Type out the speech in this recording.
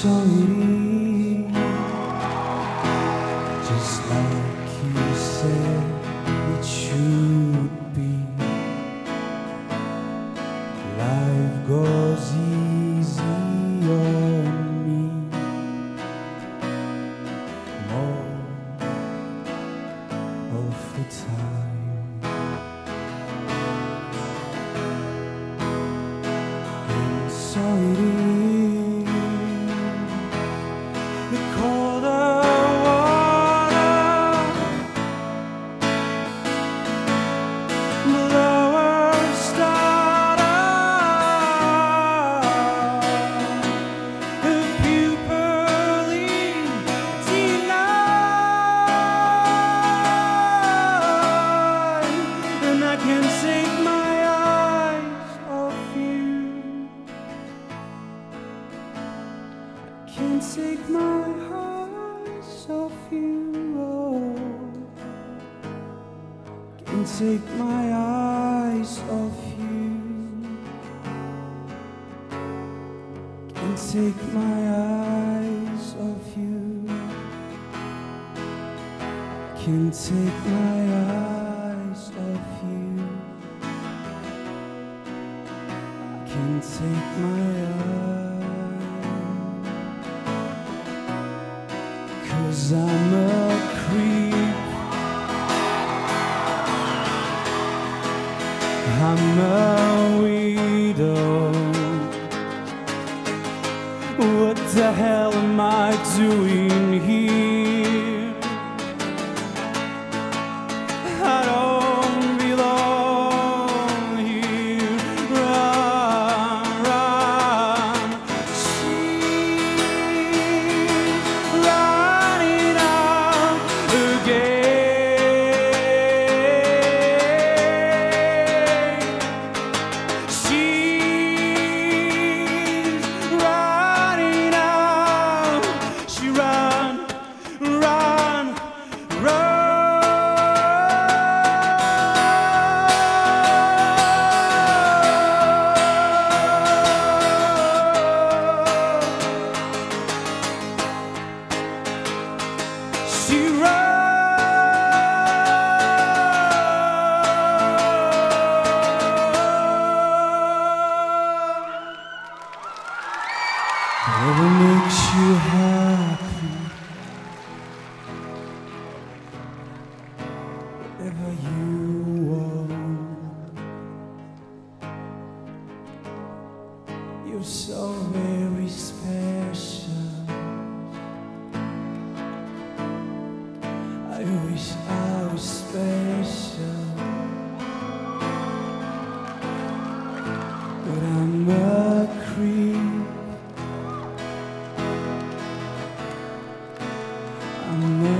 so it is, just like you said it should be. Life goes easy on me most of the time, and so it is. The colder water, the lower starter, the pupilly denied, and I can't take my eyes off you. I can't take my eyes off you. Oh, can't take my eyes off you. Can't take my eyes off you. Can't take my eyes off you. Can't take my eyes, 'cause I'm a creep. I'm a widow. What the hell am I doing here? I don't belong here. Run, run. She's running out again. She's running out. She run, run, run. She whatever makes you happy, whatever you want. You're so very special. I wish I was special, but I'm a creep. I'm a